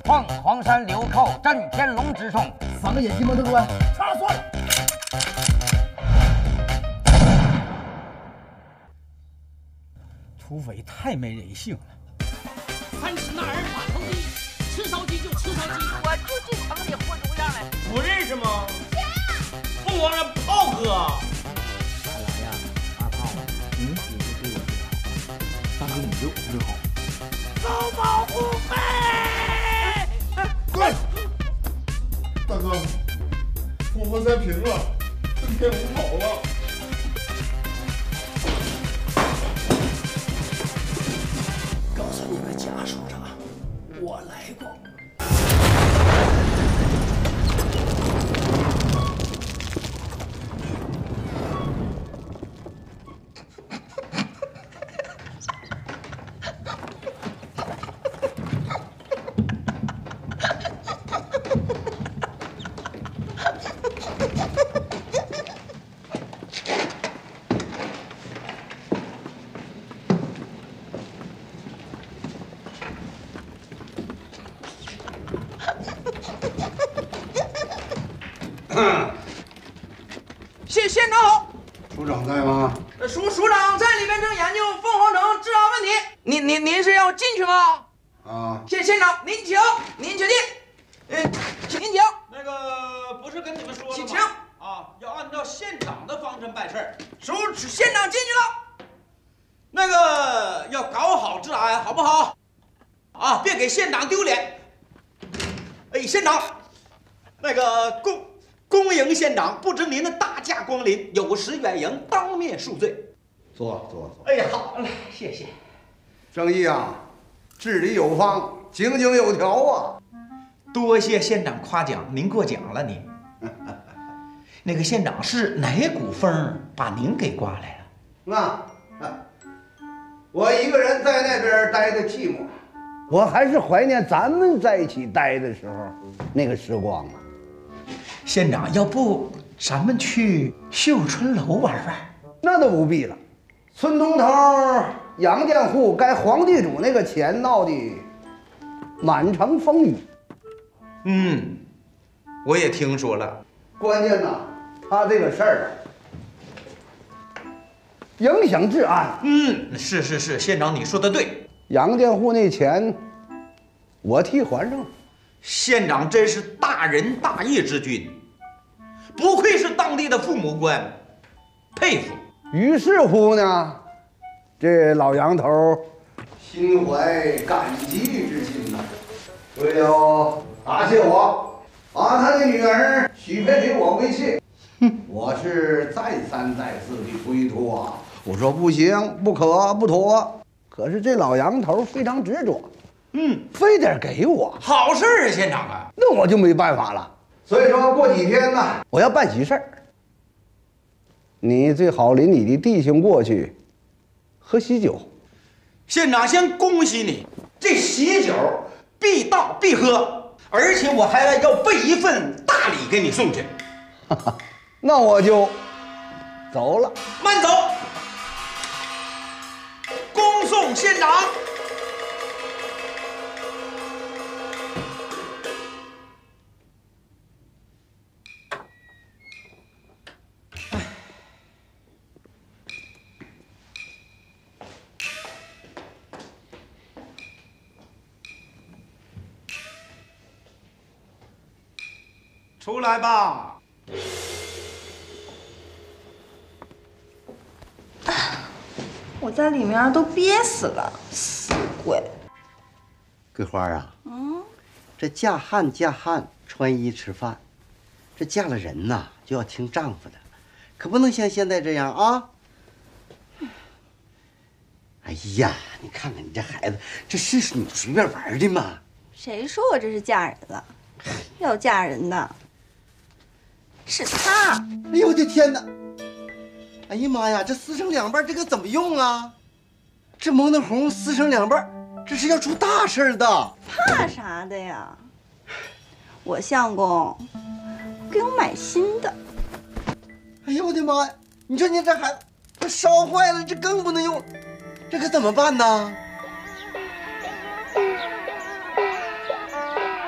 凤凰山流寇震天龙之众，3个野鸡摩托官插算了。 土匪太没人性了。 30那儿马头鸡，吃烧鸡就吃烧鸡。 我就这城里混出样来。 不认识吗？凤凰山炮哥。 看来呀，二炮，你是对我最好，大哥你对我最好。 收保护费。 滚！大哥，凤凰山平了，震天龙跑了。 告诉你们贾首长，我来过。 县长好， 署长在吗？ 署长在里面正研究凤凰城治安问题。您是要进去吗？ 啊， 县长您请，您确定？请您请。 那个不是跟你们说了吗？ 请啊，要按照县长的方针办事儿。 县长进去了。 那个要搞好治安，好不好？啊，别给县长丢脸。哎，县长，那个恭迎县长，不知您的大驾光临，有失远迎，当面恕罪。 坐。 哎，好嘞，谢谢。 正义啊，治理有方，井井有条啊。 多谢县长夸奖，您过奖了您。那个县长是哪股风把您给刮来了？ 我一个人在那边待的寂寞，我还是怀念咱们在一起待的时候那个时光啊。 县长，要不咱们去秀春楼玩玩？ 那都不必了。村东头杨建户该皇地主那个钱闹的满城风雨。 我也听说了。 关键呐，他这个事儿影响治安。 是，县长你说的对。 杨建户那钱，我替还上了。 县长真是大仁大义之君，不愧是当地的父母官，佩服。 于是乎呢，这老杨头心怀感激之心呐，为了答谢我，把他的女儿许配给我为妻。我是再三再四的推脱啊，我说不行，不可，不妥。可是这老杨头非常执着，非得给我。 好事啊，县长啊！ 那我就没办法了。所以说过几天呢，我要办喜事儿，你最好领你的弟兄过去喝喜酒。 县长先恭喜你，这喜酒必到必喝，而且我还要备一份大礼给你送去。 那我就走了。 慢走，恭送县长。出来吧。 我在里面都憋死了，死鬼！ 桂花啊，这嫁汉穿衣吃饭，这嫁了人呐就要听丈夫的，可不能像现在这样啊！哎呀，你看看你这孩子，这是你随便玩的吗？ 谁说我这是嫁人了？要嫁人的是他！ 哎呦我的天哪！哎呀妈呀，这撕成两半，这可怎么用啊？这蒙的红撕成两半，这是要出大事的。 怕啥的呀？我相公给我买新的。 哎呦我的妈呀！你说你这孩子，这烧坏了，这更不能用，这可怎么办呢？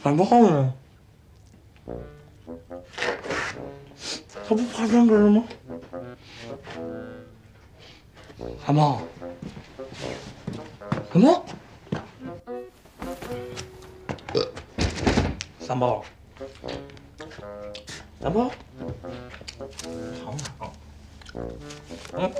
三炮呢？他不爬墙根吗？三炮，三炮，三炮，三炮，好好，嗯。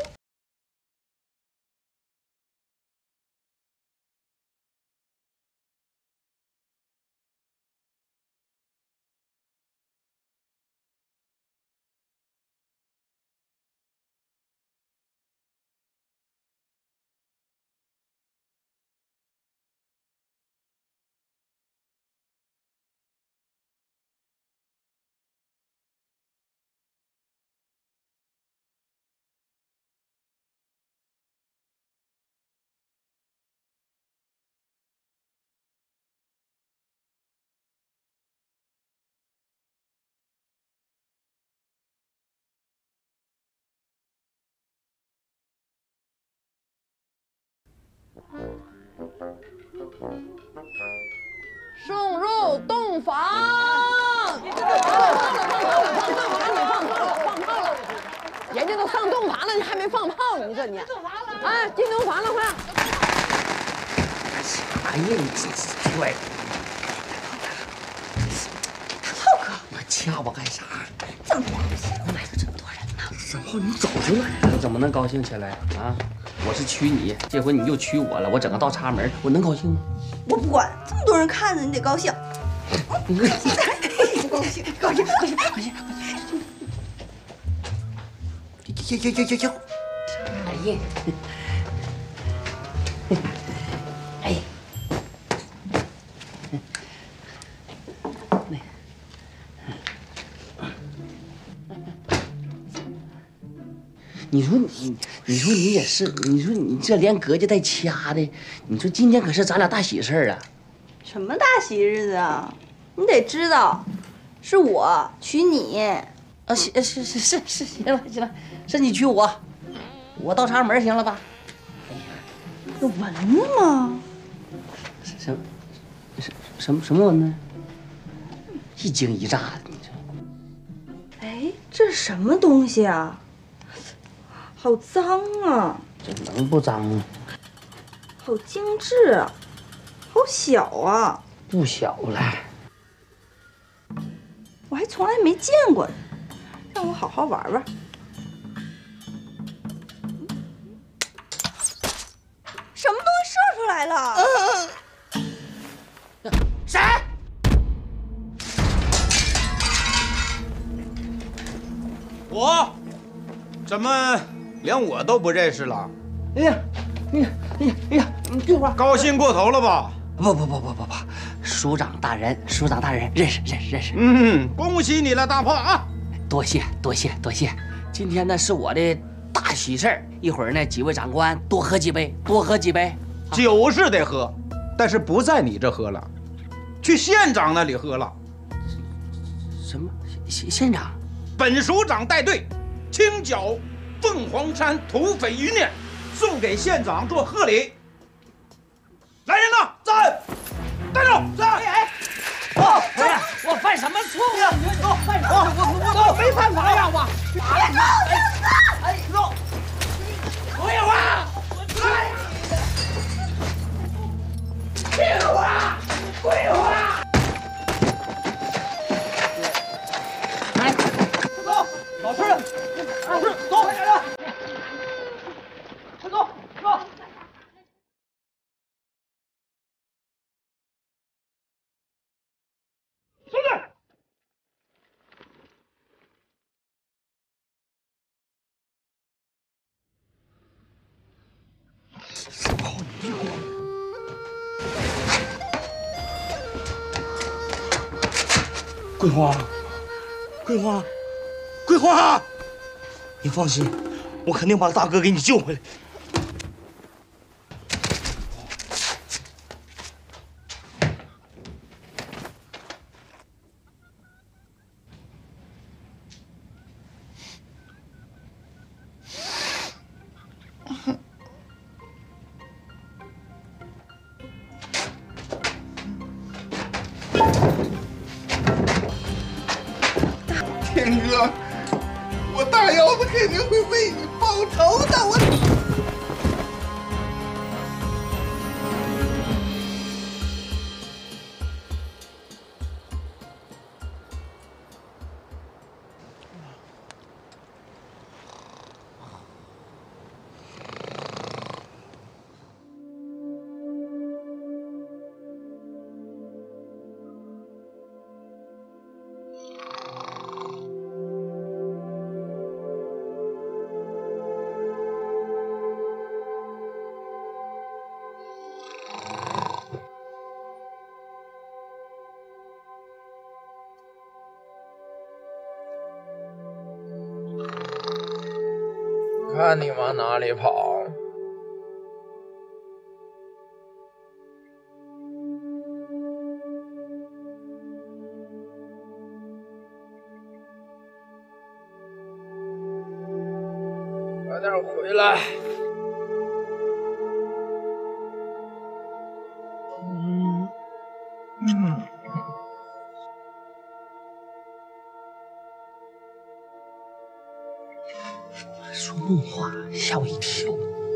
送入洞房。人家都上洞房了，你还没放炮呢？你说你，啊，进洞房了，快！ 哎呀，你这乖， 浩哥， 我掐我干啥？ 这么高兴，来了这么多人呢。 三炮，你早就来了，怎么能高兴起来啊？我是娶你，这回你又娶我了，我整个倒插门，我能高兴吗？ 我不管，这么多人看着，你得高兴。高兴，高兴，高兴，高兴！ 哟！哎呀！哎！你说你也是，你说你这连隔家带掐的，你说今天可是咱俩大喜事儿啊！ 什么大喜日子啊？你得知道，是我娶你。 啊，是，行了，是你娶我，我倒插门行了吧？哎呀， 有蚊子吗？ 什么蚊子？一惊一乍的，你这。 哎，这是什么东西啊？好脏啊！ 这能不脏吗？ 好精致啊！好小啊！ 不小了。 我还从来没见过呢，让我好好玩玩。什么东西射出来了？ 谁？ 我？怎么连我都不认识了？ 哎呀，桂花， 高兴过头了吧？ 不，署长大人，认识。 恭喜你了，大炮啊！ 多谢。今天呢是我的大喜事儿，一会儿呢几位长官多喝几杯。 酒是得喝，但是不在你这喝了，去县长那里喝了。 什么县长？ 本署长带队，清剿凤凰山土匪余孽，送给县长做贺礼。来人呐，站！站住！站！ 我犯什么错误？我没犯法呀！我别动！哎，走！桂花！桂花！来，走，老实人，走，快点的，快走。兄弟！三炮，你别慌。桂花，你放心，我肯定把大哥给你救回来。 天哥，我大腰子肯定会为你报仇的。我。 看你往哪里跑！快点回来！ 说梦话，吓我一跳。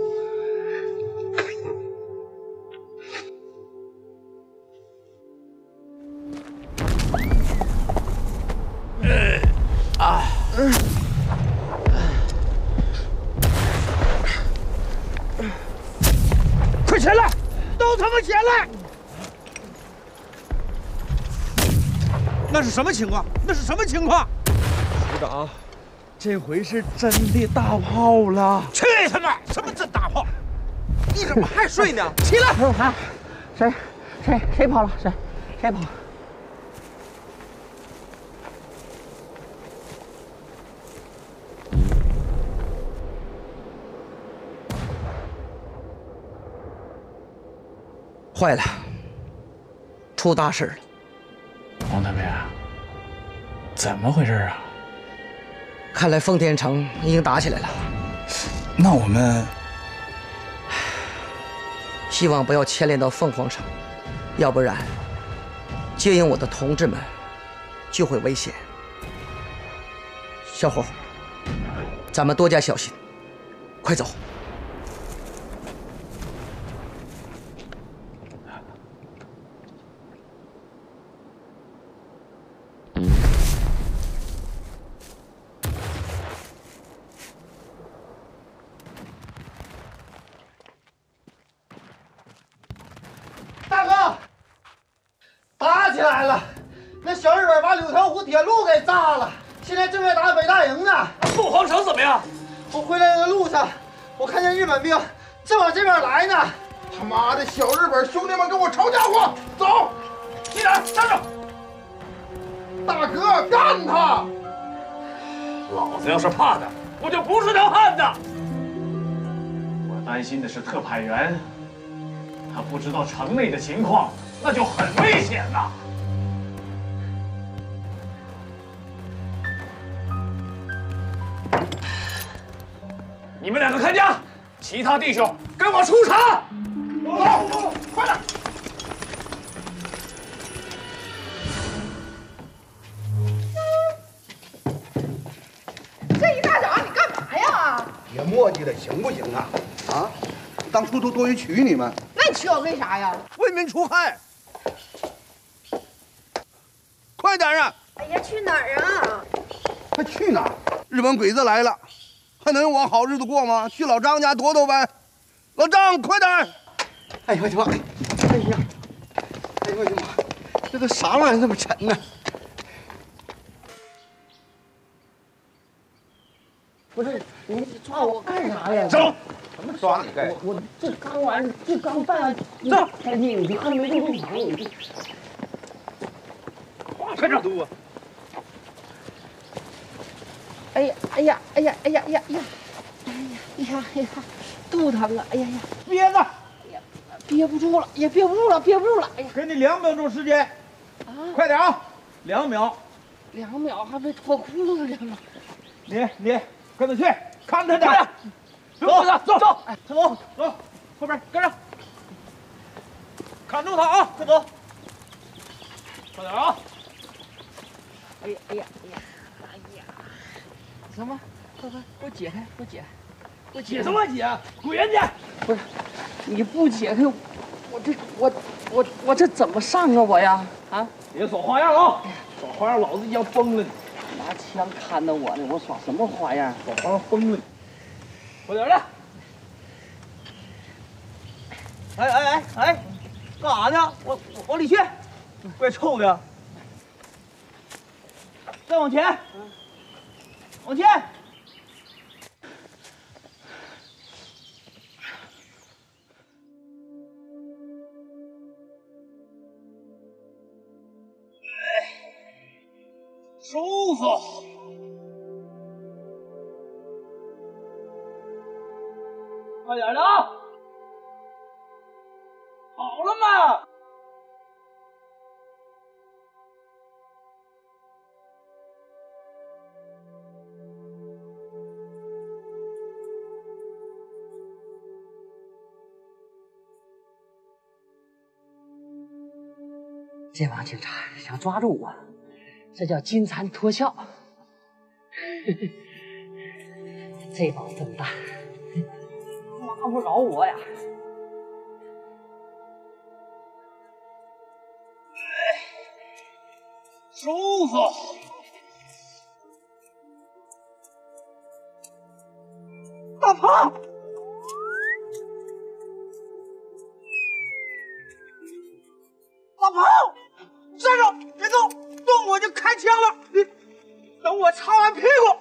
快起来！都他妈起来！那是什么情况？那是什么情况？ 署长。这回是真的大炮了！ 去他妈！什么真大炮？你怎么还睡呢？起来！ 啊，谁跑了？谁跑？ 坏了，出大事了！ 王大兵，怎么回事啊？ 看来奉天城已经打起来了。 那我们希望不要牵连到凤凰城，要不然接应我的同志们就会危险。小伙，咱们多加小心，快走！ 大哥，打起来了！那小日本把柳条湖铁路给炸了，现在正在打北大营呢。 凤凰城怎么样？ 我回来的路上，我看见日本兵正往这边来呢。 他妈的小日本兄弟们跟我抄家伙，走！ 你哪站住！ 大哥，干他！ 老子要是怕他，我就不是条汉子。我担心的是特派员。他不知道城内的情况，那就很危险了。你们两个看家，其他弟兄跟我出城。走，快点！ 这一大早你干嘛呀？ 别磨叽了，行不行啊？啊，当初都多余娶你们。 那你娶我为啥呀？ 为民除害。快点啊！ 哎呀，去哪儿啊？ 还去哪儿？日本鬼子来了，还能有我好日子过吗？去老张家躲躲呗。老张，快点！哎呦我的妈！哎呀！哎呦我的妈！这都啥玩意儿这么沉呢？ 不是你抓我干啥呀？ 走！ 什么抓你干？ 我这刚完，这刚办完。走！你还没动手，你快点读啊！ 哎呀，肚子疼啊！哎呀呀， 憋着， 憋不住了，也憋不住了，哎呀， 给你2秒钟时间， 啊， 快点啊！2秒 ，2秒还没脱裤子呢。 你跟着去，看他点，走，后边跟上，看住他啊，快走。 快点啊！哎呀哎呀哎呀哎呀！什么？快快，给我解开！给我解开！给我解什么解？滚远点！不是，你不解开，我这怎么上啊我呀？啊！别耍花样啊！耍花样，老子要疯了你！拿枪看着我呢，我耍什么花样？耍花样疯了你！快点的！哎，干啥呢？往里去！怪臭的。再往前，往前。舒服。快点的啊！好了吗？这帮警察想抓住我，这叫金蝉脱壳。这帮笨蛋抓不着我呀！舒服。大胖，大胖，站住！别动，动我就开枪了！你等我擦完屁股。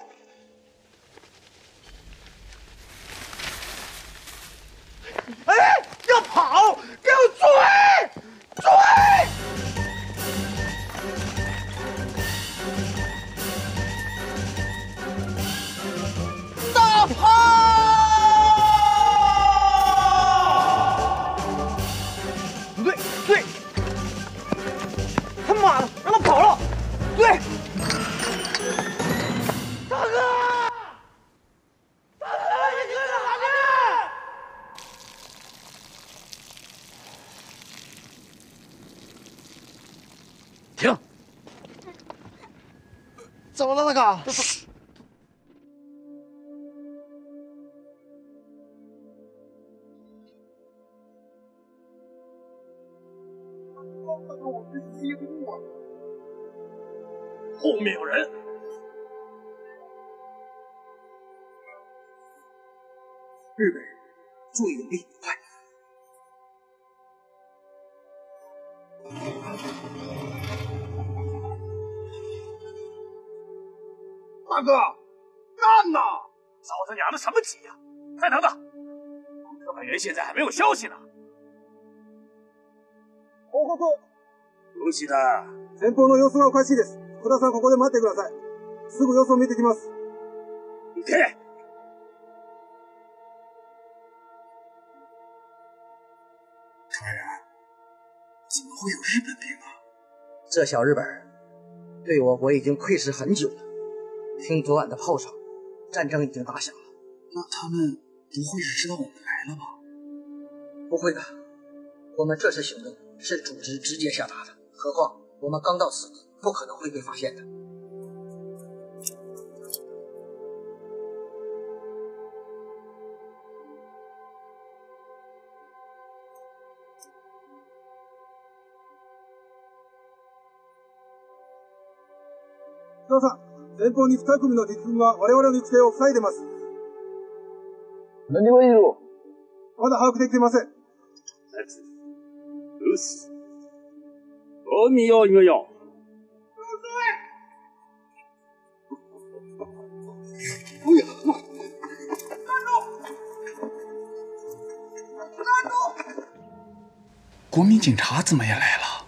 哎，要跑！给我追！追！大炮！不对，对！他妈的，让他跑了！对！大哥！大哥，你搁哪呢？停！怎么了，大哥？后面有人！日本人注意力快！大哥，干呐！嫂子娘的什么急呀？再等等，特派员现在还没有消息呢。報告。どうした？前方の様子がおかしいです。小田さん、ここで待ってください。すぐ様子を見てきます。行け！船员，怎么会有日本兵啊？这小日本对我国已经窥视很久了。听昨晚的炮声，战争已经打响了。那他们不会是知道我们来了吧？不会的，我们这次行动是组织直接下达的。何况我们刚到此地，不可能会被发现的。須田さん、前方に2組の敵軍が我々の行く手を塞いでます。何がいるの？まだ把握できていません。よし。見よう見よう。哎呀！站住！站住！国民警察怎么也来了？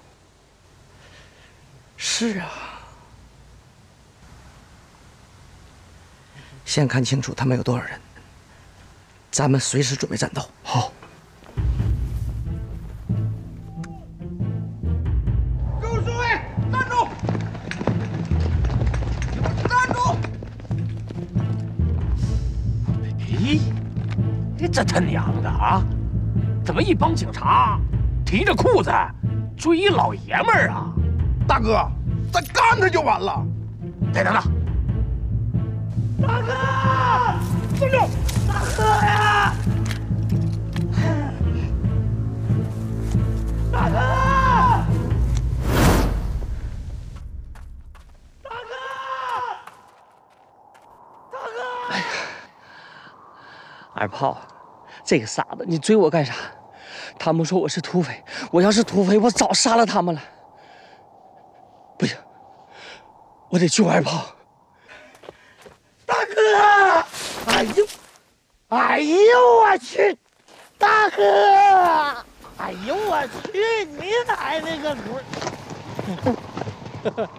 是啊。先看清楚他们有多少人，咱们随时准备战斗。好。各位诸位，站住！站住！哎，这他娘的啊！怎么一帮警察提着裤子追老爷们儿啊？ 大哥，咱干他就完了。 再等等。 大哥，站住！大哥呀！大哥！大哥！大哥！哎呀， 二炮，这个傻子，你追我干啥？他们说我是土匪，我要是土匪，我早杀了他们了。不行，我得救二炮。 大哥！哎呦，哎呦我去！大哥！哎呦我去！你奶奶个滚！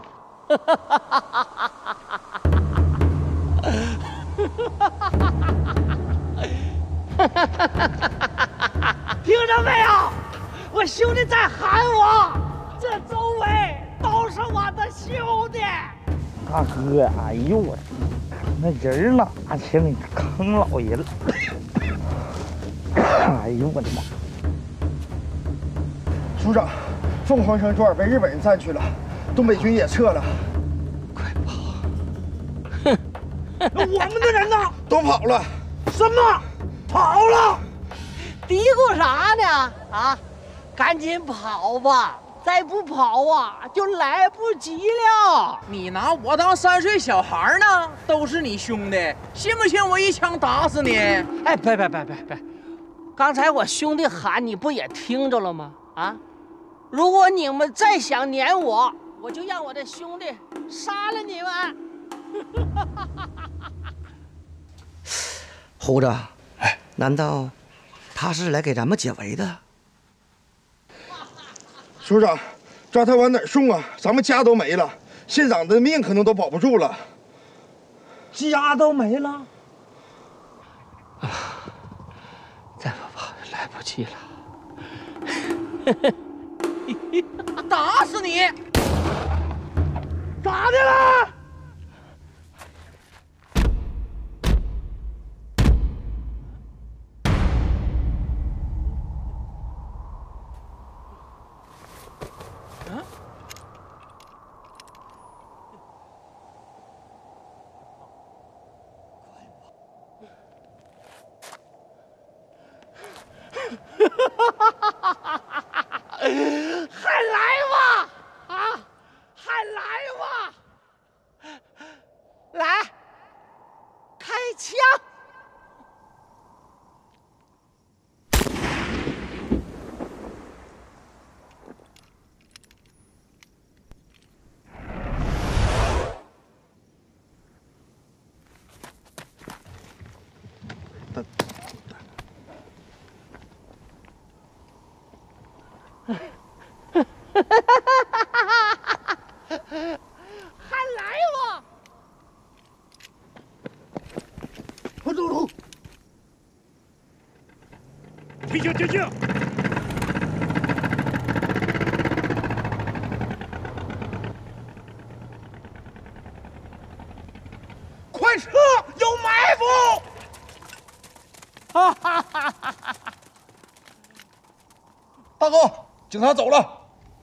听着没有？我兄弟在喊我，这周围都是我的兄弟。 大哥，哎呦我，那人哪去了？你坑老爷了！哎呦我的妈！ 署长，凤凰城庄被日本人占去了，东北军也撤了。 那我们的人呢？ 都跑了。 什么？跑了？ 嘀咕啥呢？啊，赶紧跑吧！再不跑啊，就来不及了。 你拿我当3岁小孩呢？都是你兄弟，信不信我一枪打死你？ 哎，别！刚才我兄弟喊你不也听着了吗？啊，如果你们再想撵我，我就让我的兄弟杀了你们。 胡子，难道他是来给咱们解围的？ 署长，抓他往哪儿送啊？咱们家都没了，县长的命可能都保不住了。 家都没了？ 再不跑来不及了。 打死你！ 咋的了？还来吧！啊，还来吧！来，开枪！还来吧！ 快走路！ 停下！ 快撤！有埋伏！ 哈哈哈哈哈！ 大哥，警察走了。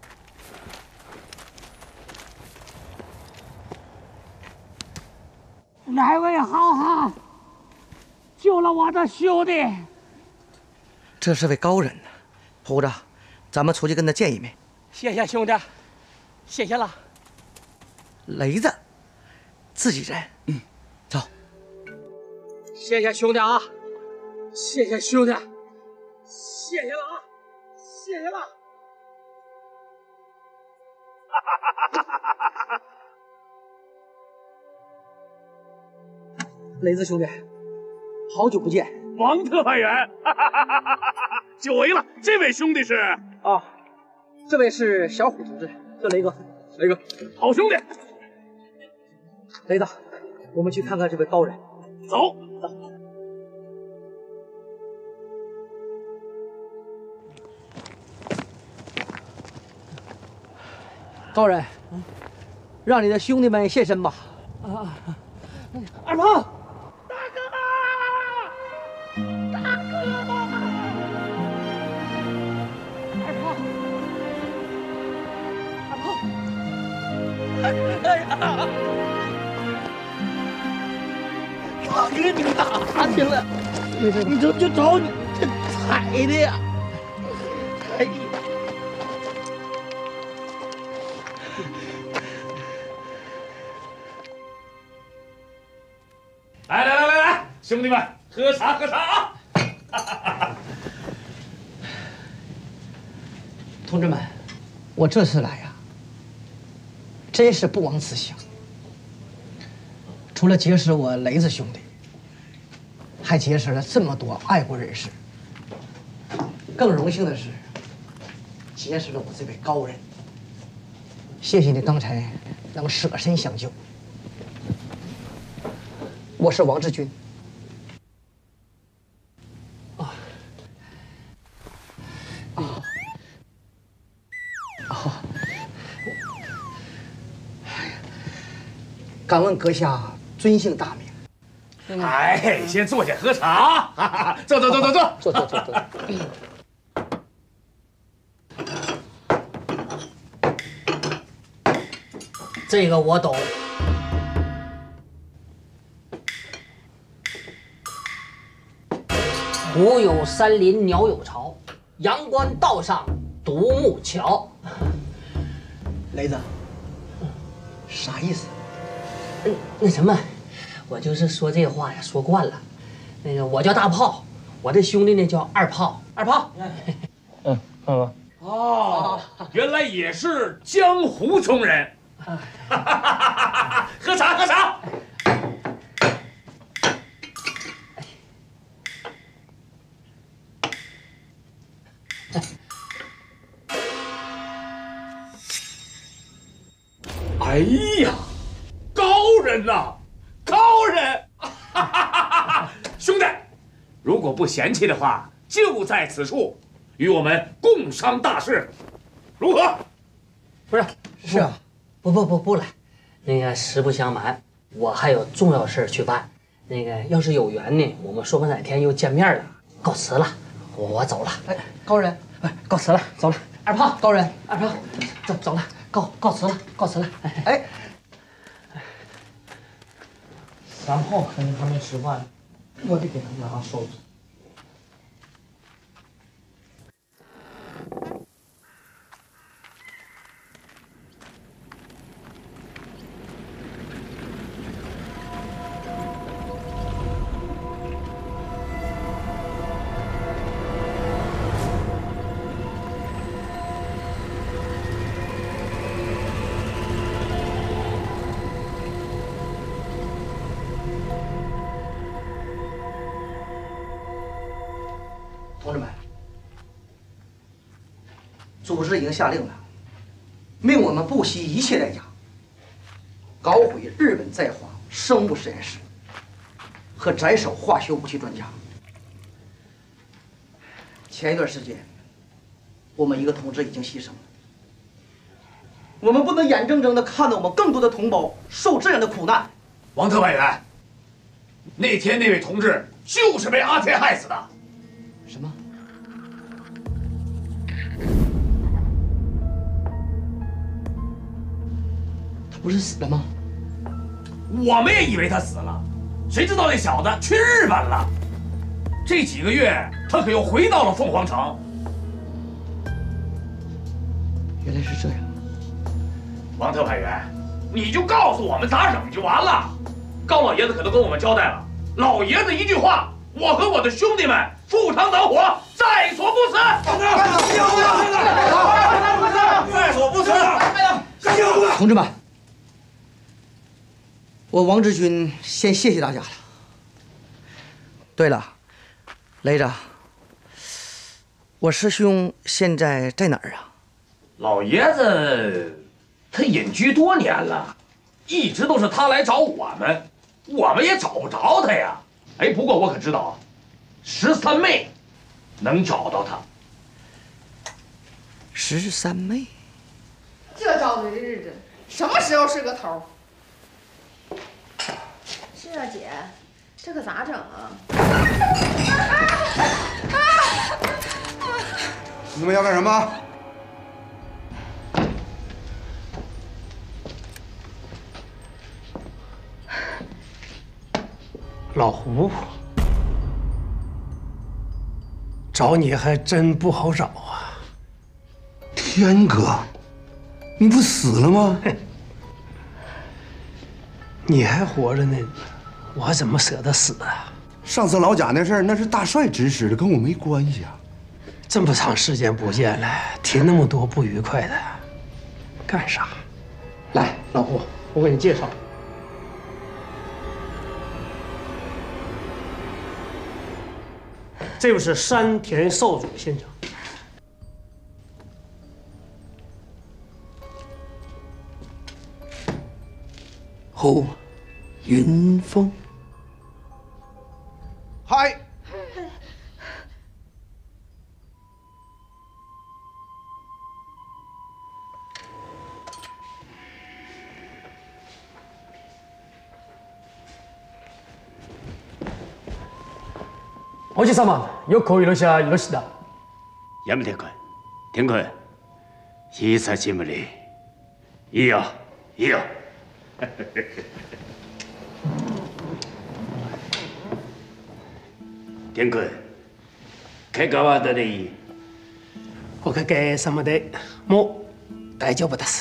哪位好汉救了我的兄弟？ 这是位高人，胡子，咱们出去跟他见一面。 谢谢兄弟，谢谢了。 雷子，自己人，走。 谢谢兄弟啊！谢谢兄弟，谢谢了啊！谢谢了。雷子兄弟，好久不见。 王特派员，久违了。这位兄弟是？ 啊，这位是小虎同志，这雷哥， 好兄弟。 雷子，我们去看看这位高人。 走。 高人，让你的兄弟们现身吧。 二炮。 大哥，你哪去了？你这就找你这踩的呀！哎呀！ 来，兄弟们，喝茶喝茶啊！ 同志们，我这次来呀，真是不枉此行。除了结识我雷子兄弟，还结识了这么多爱国人士。更荣幸的是，结识了我这位高人。谢谢你刚才能舍身相救。我是王志军。敢问阁下尊姓大名？ 哎，先坐下喝茶。哈哈，坐。 坐。这个我懂。 虎有山林鸟有巢，阳关道上独木桥。 雷子，啥意思？ 那什么，我就是说这话呀，说惯了。那个我叫大炮，我这兄弟呢叫二炮。二炮。 哦，原来也是江湖中人。喝茶。哎呀，高人呐，高人！兄弟，如果不嫌弃的话，就在此处，与我们共商大事，如何？ 不是， 是啊， 不来。那个实不相瞒，我还有重要事去办。那个要是有缘呢，我们说不哪天又见面了。告辞了，我走了。 哎，高人， 告辞了，走了。二炮， 高人， 二炮，走了，告辞了。 哎， 三炮肯定还没吃饭，我得给他马上收拾。 同志们，组织已经下令了，命我们不惜一切代价搞毁日本在华生物实验室和斩首化学武器专家。前一段时间，我们一个同志已经牺牲了，我们不能眼睁睁地看到我们更多的同胞受这样的苦难。 王特派员，那天那位同志就是被阿天害死的。 什么？他不是死了吗？ 我们也以为他死了，谁知道那小子去日本了。这几个月，他可又回到了凤凰城。 原来是这样。 王特派员，你就告诉我们咋整就完了。高老爷子可都跟我们交代了，老爷子一句话，我和我的兄弟们赴汤蹈火，在所不辞。 在所不辞。 同志们，我王志军先谢谢大家了。对了，雷子，我师兄现在在哪儿啊？ 老爷子他隐居多年了，一直都是他来找我们，我们也找不着他呀。哎，不过我可知道啊，13妹能找到他。 13妹， 这遭罪的日子什么时候是个头？是啊，姐，这可咋整啊？ 你们要干什么？ 老胡，找你还真不好找啊！ 天哥，你不死了吗？ 你还活着呢，我怎么舍得死啊？ 上次老贾那事儿，那是大帅指使的，跟我没关系啊。 这么长时间不见了，提那么多不愉快的，干啥？来，老胡，我给你介绍。这就是山田少主先生。 侯云峰， 嗨， おじさま、よくおいらっしゃいました。 やめてくれ。天君、久しぶり。いいよ、いいよ。天君、怪我はどれいい？ おかげさまで、もう大丈夫です。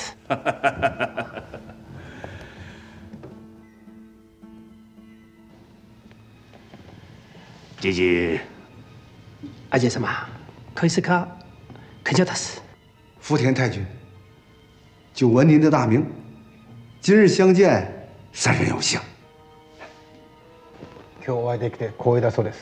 姐姐， 阿姐様、可以是卡，肯定的是。 福田太君，久闻您的大名，今日相见，三人有幸。 今日お会いできて光栄だそうです。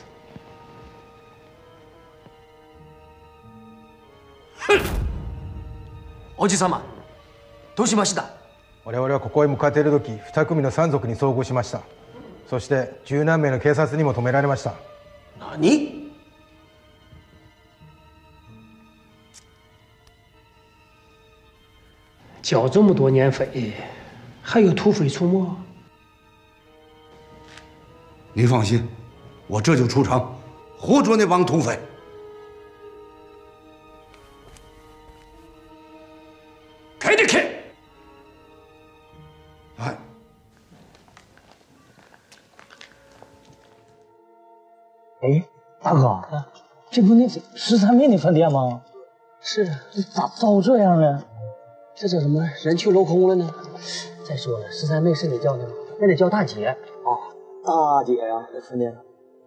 おじ様、どうしました？ 我々はここへ向かっている時、2組の山賊に遭遇しました。そして十何名の警察にも止められました。 何？缴这么多年费，还有土匪出没？ 您放心，我这就出城，活捉那帮土匪。 开得开！ 哎， 哎，大哥，这不那13妹那饭店吗？ 是， 咋糟这样呢？ 这叫什么人去楼空了呢？再说了，13妹是你叫的吗？那得叫大姐啊。 大姐呀，这饭店。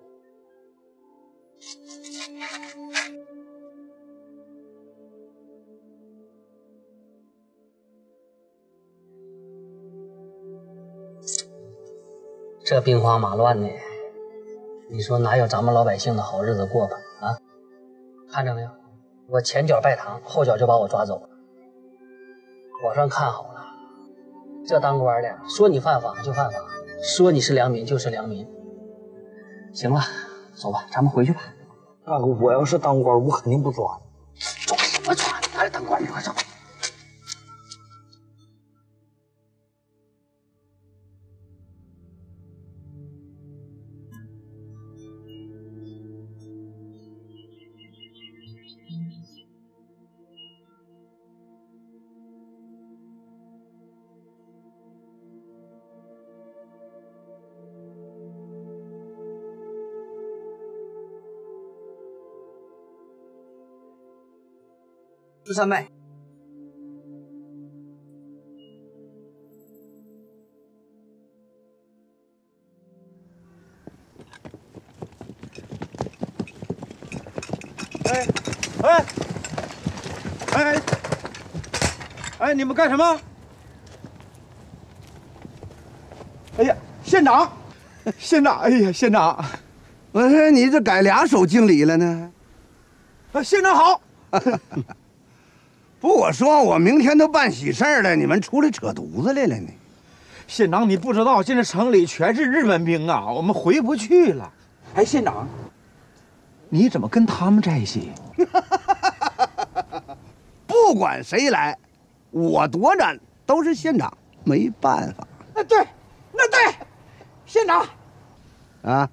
这兵荒马乱的，你说哪有咱们老百姓的好日子过吧？啊，看着没有，我前脚拜堂，后脚就把我抓走了。皇上看好了，这当官的说你犯法就犯法，说你是良民就是良民。行了，走吧，咱们回去吧。 大哥，我要是当官，我肯定不抓。 抓什么抓？你还是当官去，快走。 13妹， 哎，你们干什么？哎呀，县长，县长，哎呀，县长， 我说你这改俩手敬礼了呢？ 县长好。 不，我说我明天都办喜事了，你们出来扯犊子来了呢？ 县长，你不知道，现在城里全是日本兵啊，我们回不去了。哎，县长，你怎么跟他们在一起？ 不管谁来，我躲着都是县长，没办法。 那对，县长。 啊。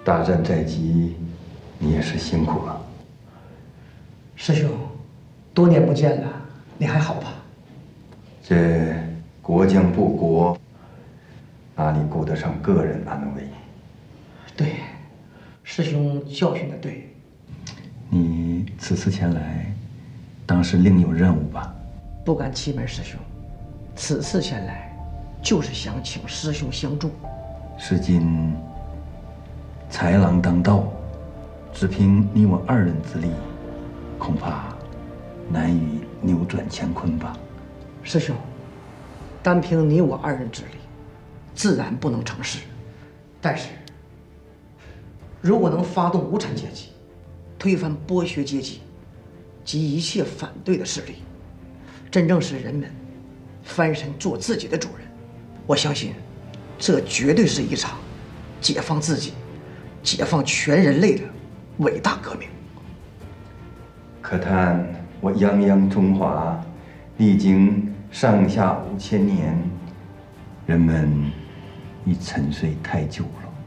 大战在即，你也是辛苦了。 师兄，多年不见了，你还好吧？ 这国将不国，哪里顾得上个人安危？ 对，师兄教训的对。 你此次前来，当是另有任务吧？ 不敢欺瞒师兄，此次前来，就是想请师兄相助。 是今豺狼当道，只凭你我2人之力，恐怕难以扭转乾坤吧。 师兄，单凭你我2人之力，自然不能成事。但是，如果能发动无产阶级，推翻剥削阶级及一切反对的势力，真正使人们翻身做自己的主人，我相信，这绝对是一场解放自己、解放全人类的伟大革命。 可叹我泱泱中华，历经上下5000年，人们已沉睡太久了。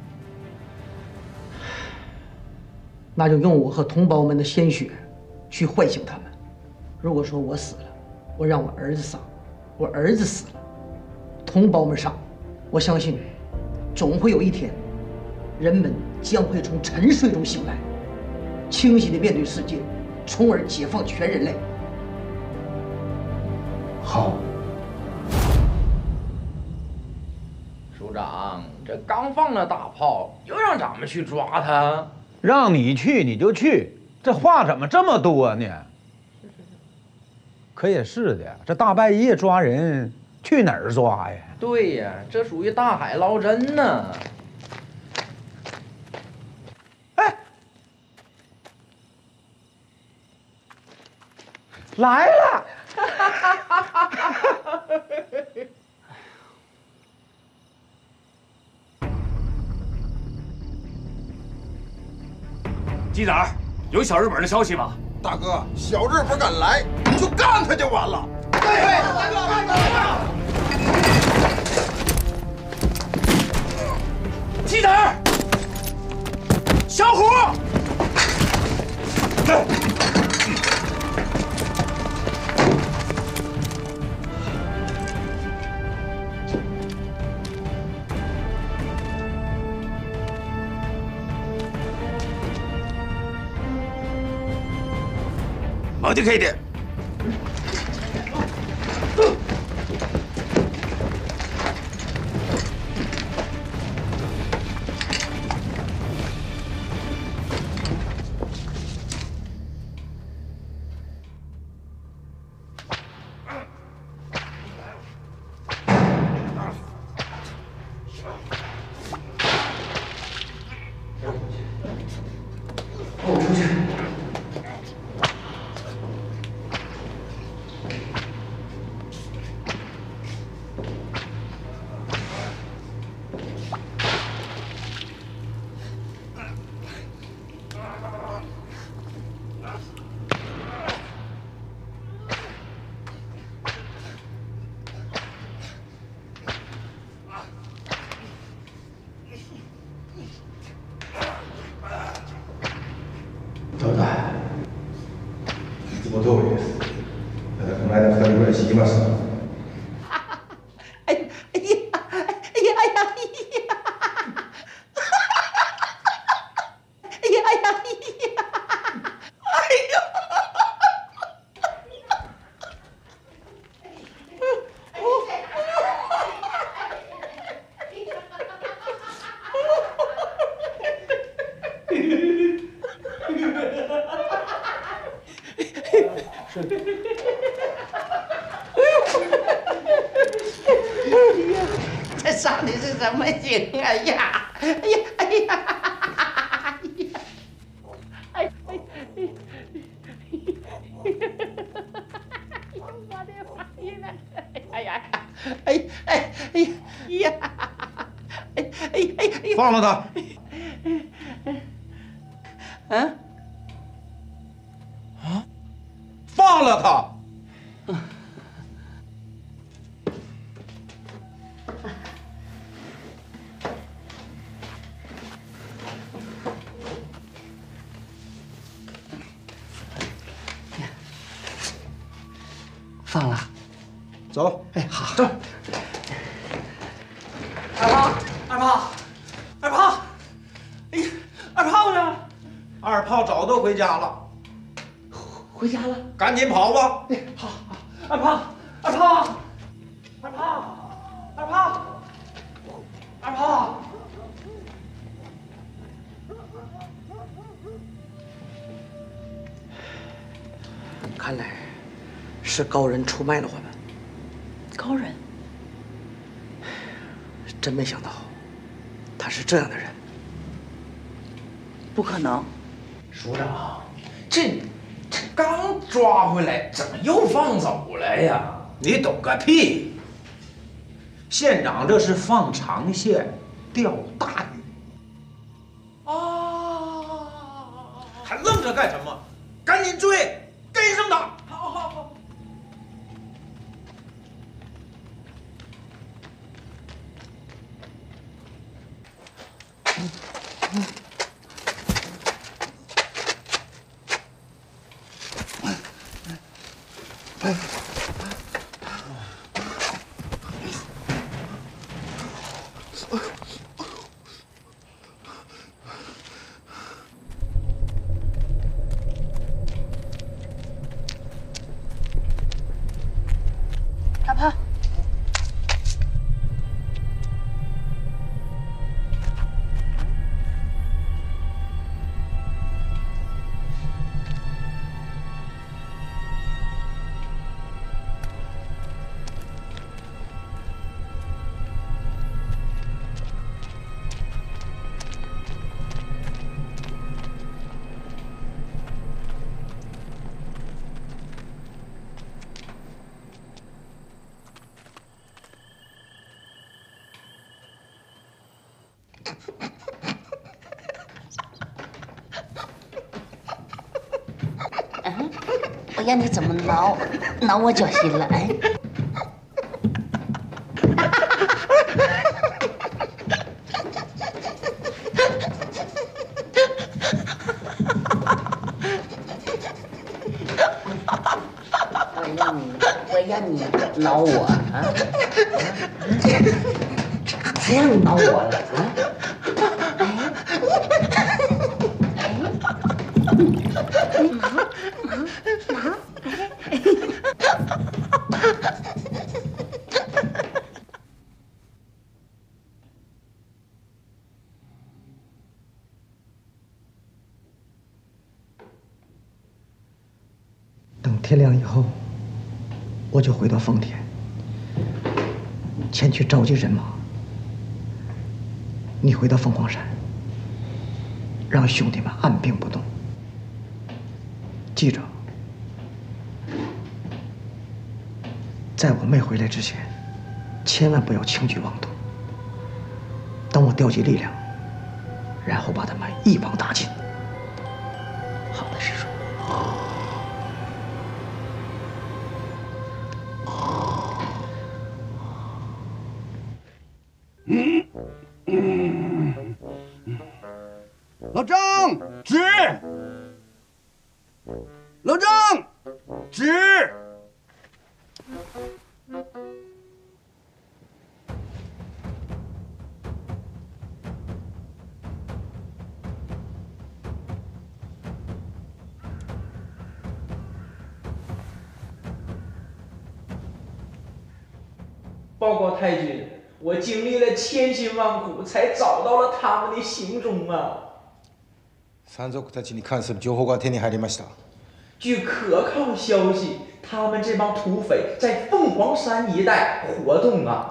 那就用我和同胞们的鲜血去唤醒他们。如果说我死了，我让我儿子上；我儿子死了，同胞们上。我相信，总会有一天，人们将会从沉睡中醒来，清醒地面对世界，从而解放全人类。 好。 首长，这刚放了大炮，就让咱们去抓他。 让你去你就去，这话怎么这么多呢？可也是的，这大半夜抓人，去哪儿抓呀？ 对呀，这属于大海捞针呢。 哎，来了！ 鸡仔，有小日本的消息吗？ 大哥，小日本敢来，你就干他就完了。对，大哥， 鸡仔，小虎， 忙就可以的。 どうだ。いつも通りです。ただこの間2人ぐらい知りました。 这上的是什么景？哎呀，哎呀，哎呀！ 放了他！ 嗯？ 啊！放了他！ 放了。 走。 哎，好， 走。 二胖，二胖，二胖，哎呀，二胖呢？二胖早都回家了。 回家了？ 赶紧跑吧！ 哎，好，好，二胖，二胖，二胖，二胖，二胖。 看来是高人出卖了我们。 高人？ 真没想到，他是这样的人。 不可能。 署长，这刚抓回来，怎么又放走了呀？ 你懂个屁！县长这是放长线钓大鱼。还愣着干什么？赶紧追！跟上他！ 好好好。 大胖， 我让你怎么挠我脚心了？哎，我让你挠我啊？还让你挠我了啊？ 等天亮以后，我就回到丰田，前去召集人马。你回到凤凰山，让兄弟们按兵不动。记着，在我没回来之前，千万不要轻举妄动。等我调集力量，然后把他们一网打尽。 好的，师叔。 老张，直！老张，直！ 报告太君，我经历了千辛万苦，才找到了他们的行踪啊！ 山賊たちに関する情報が手に入りました。 据可靠消息，他们这帮土匪在凤凰山一带活动啊！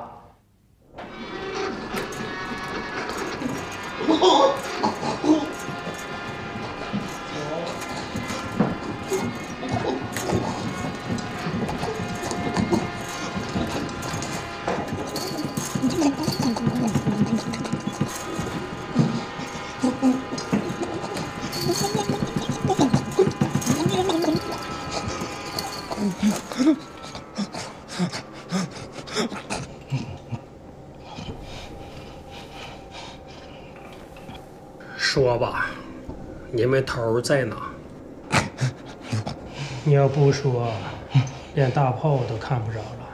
说吧，你们头在哪？你要不说， 连大炮我都看不着了。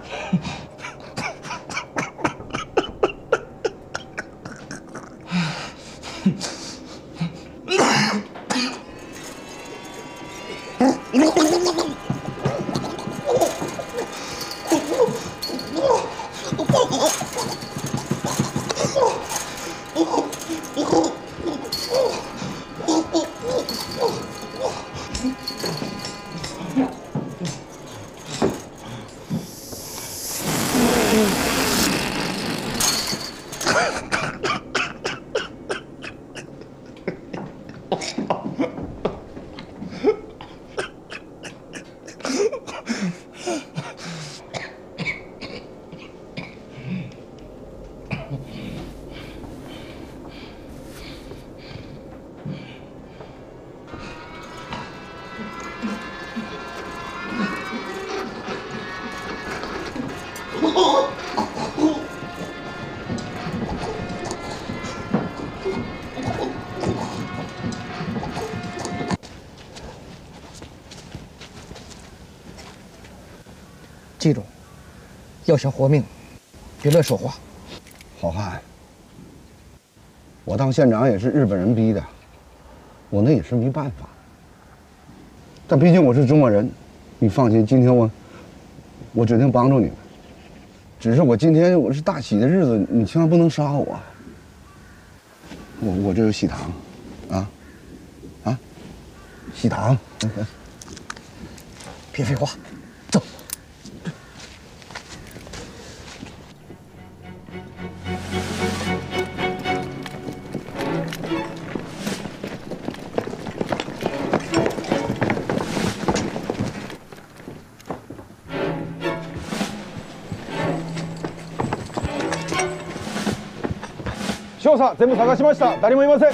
记住，要想活命，别乱说话。 好汉，我当县长也是日本人逼的，我那也是没办法。但毕竟我是中国人，你放心，今天我指定帮助你们。只是我今天我是大喜的日子，你千万不能杀我。我这有喜糖，喜糖。 别废话。 少佐、全部探しました。誰もいません。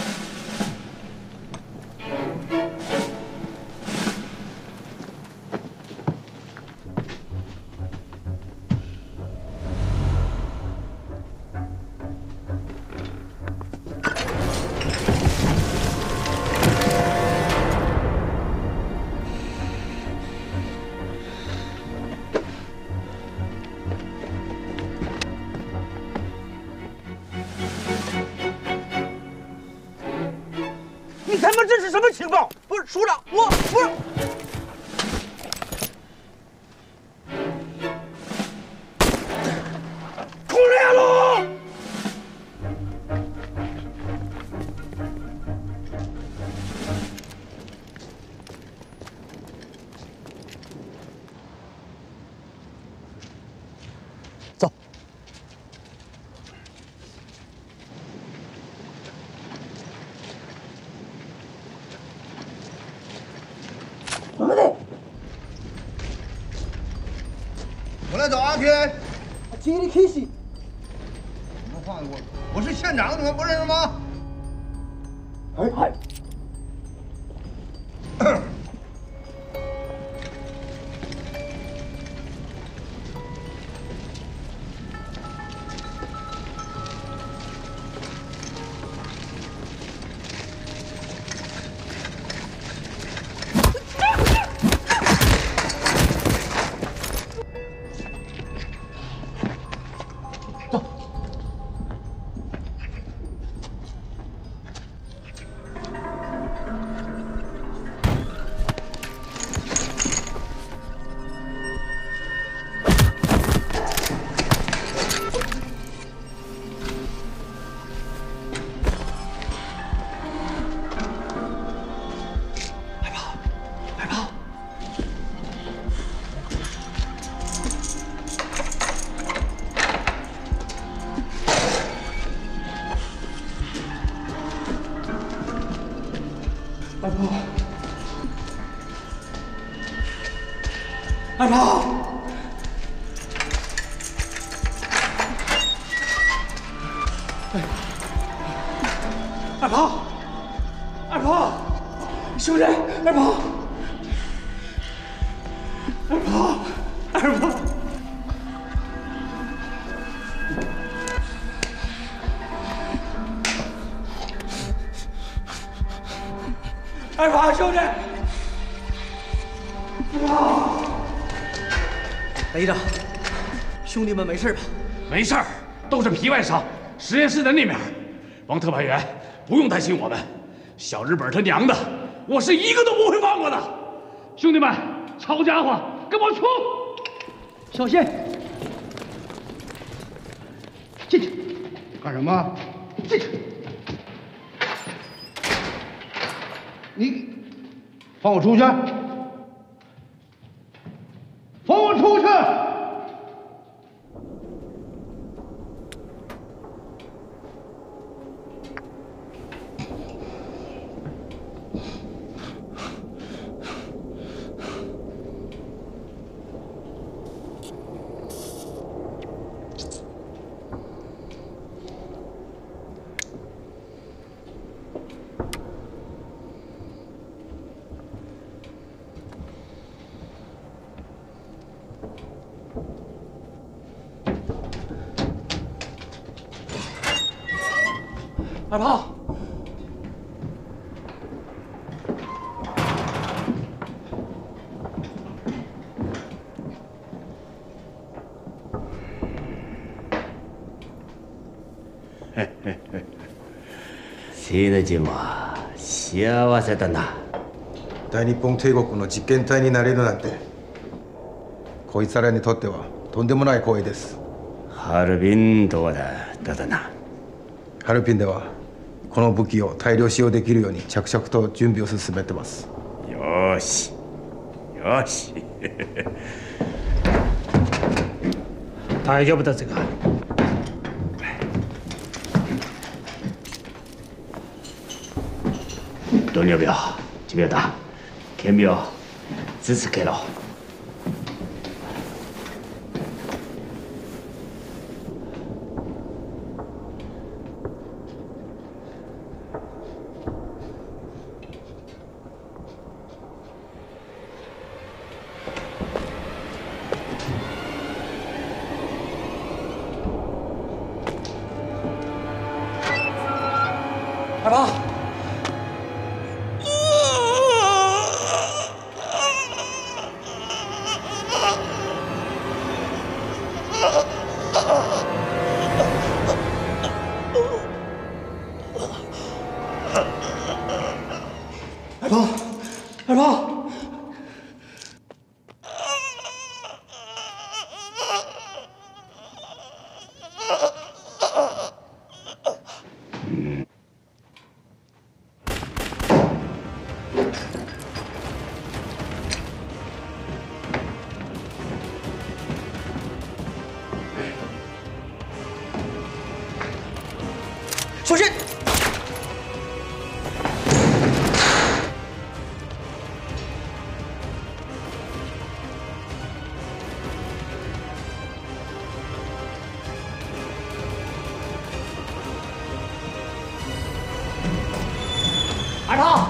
你他妈这是什么情况？不是署长，我不是。出来喽！ 走。 怎么的？我来找阿天。 接你开始。 什么话？我是县长，你们不认识吗？ 哎。 二炮，二炮，二炮，兄弟，二炮，二炮，二炮，二炮，兄弟，二炮。 雷子，兄弟们没事吧？ 没事儿，都是皮外伤，实验室在那边。王特派员，不用担心我们。小日本他娘的，我是一个都不会放过的。兄弟们，抄家伙，跟我冲！ 小心！进去。 干什么？ 进去。 你放我出去！放我出去！ 二炮， 死ぬじも幸せだな。 大日本帝国の実験体になれるなんて、こいつらにとってはとんでもない光栄です。 ハルビンどうだな。 ハルピンではこの武器を大量使用できるように着々と準備を進めてます。 よしよし大丈夫だぜ。 糖尿病、持病だ。顕病続けろ。 二炮。二炮，二炮。小心！二炮。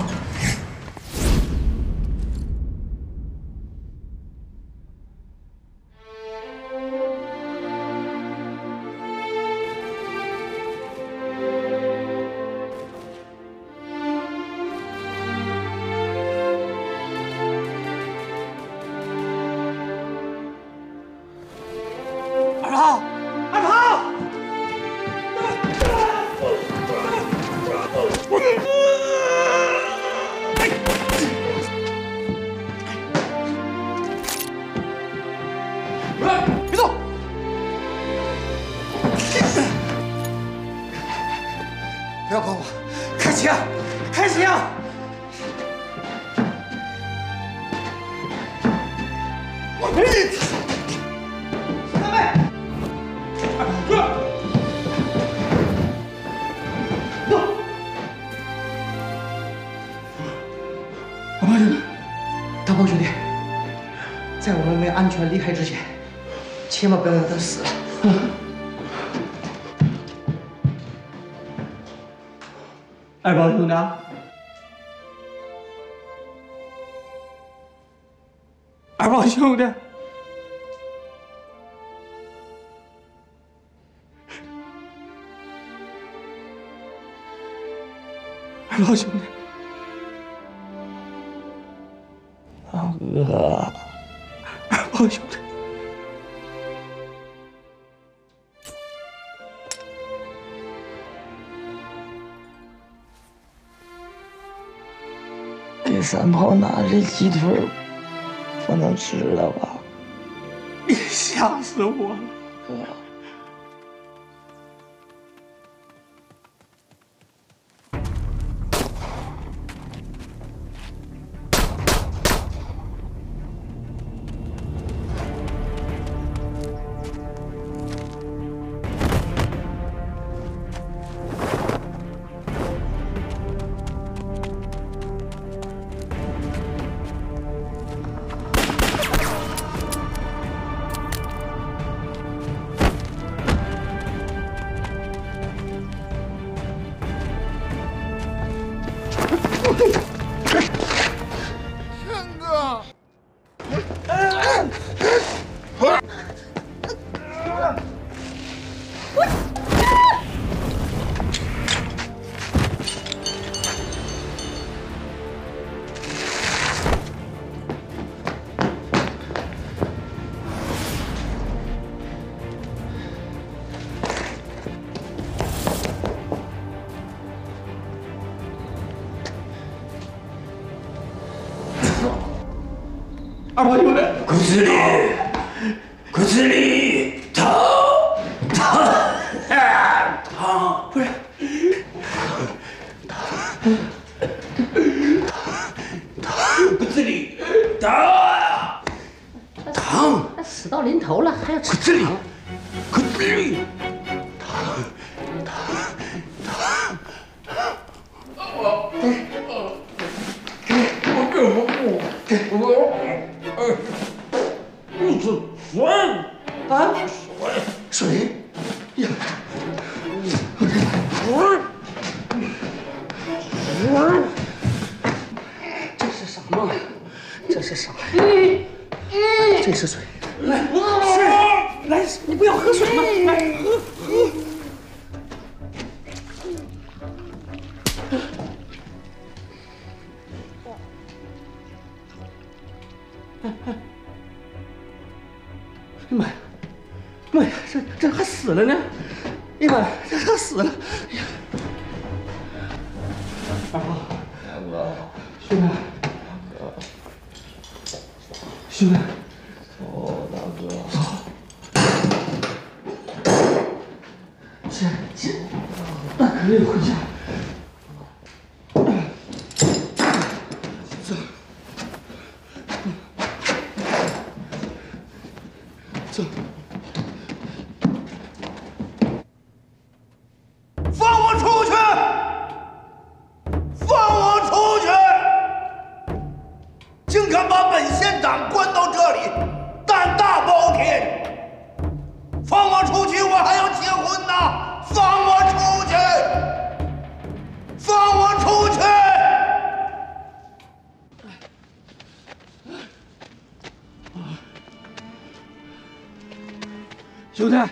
二炮，二炮！别动！不要管我，开枪！开枪！三位！大炮兄弟，大炮兄弟，在我们没安全离开之前，千万不要让他死了。二炮兄弟，二炮兄弟，二炮兄弟。老哥，二炮兄弟， 这三炮拿这鸡腿不能吃了吧？ 你吓死我了， 哥。 二炮兄弟， 骨子里疼， 不是骨子里疼， 死到临头了还要吃糖？ 骨子里水呀！ 这是什么？这是啥呀？这是水。 来，来，你不要喝水吗？来，喝。妈呀！妈呀，这还死了呢！哎呀妈呀，这还死了！哎呀，二炮，兄弟，兄弟， 哦，大哥， 起来，大哥也回家。走。 放我出去！放我出去！竟敢把本县长关到这里，胆大包天！放我出去，我还要结婚呢！放我出去！放我出去！ 兄弟，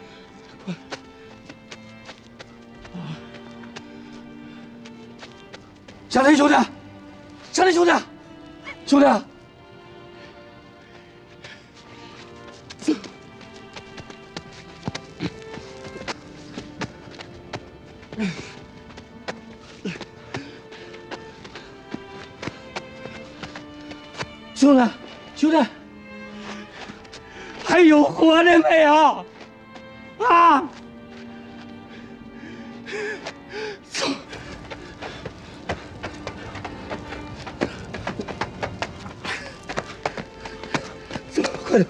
小林兄弟，小林兄弟，兄弟，兄弟，兄弟。还有活的没有？啊！走，走，快点！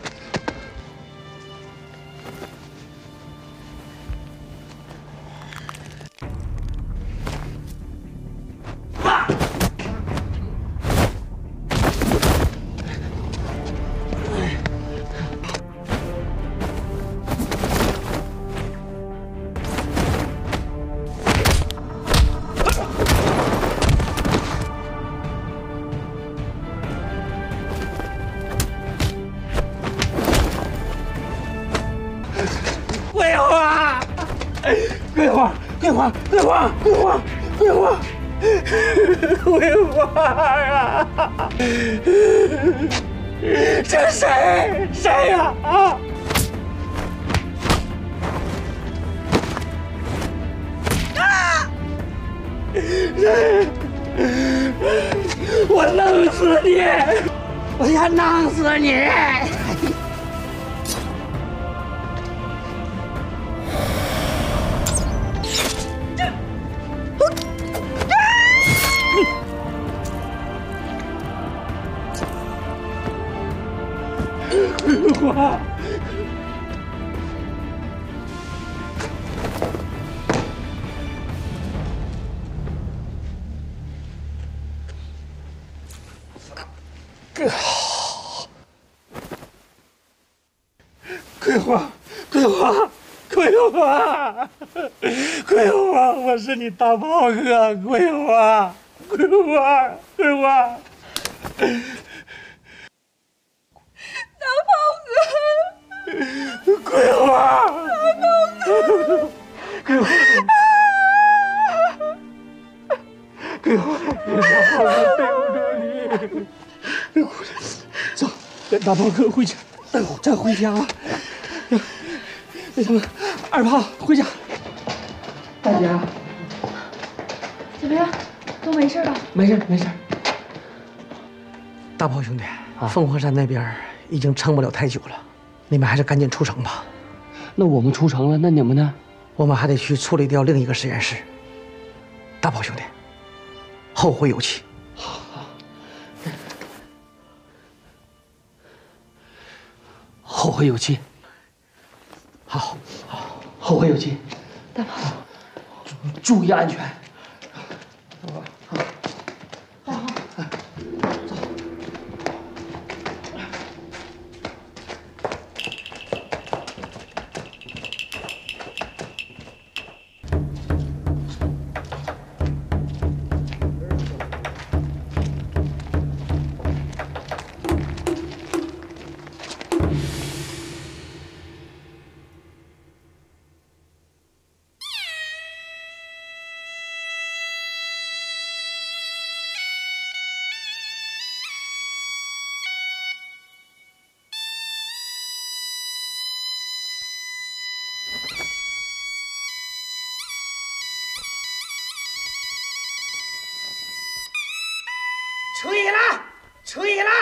桂花，桂花，桂花，桂花，桂花，桂花啊！这谁？谁呀？啊！啊！谁？我我弄死你！我要弄死你！桂花。 桂花，桂花，桂花，桂花，我是你大炮哥，桂花，桂花，桂花， 大炮哥， 桂花， 大炮哥， 桂花，桂花，对不住你，走，跟大炮哥回家，咱回家吧。 那什么，二炮回家。大姐， 怎么样？都没事吧？ 没事，没事。 大炮兄弟，凤凰山那边已经撑不了太久了，你们还是赶紧出城吧。 那我们出城了，那你们呢？ 我们还得去处理掉另一个实验室。大炮兄弟，后会有期。 好，后会有期。 好，后会有期。 大炮， 注意安全。 大炮， 走。 吹了，吹了！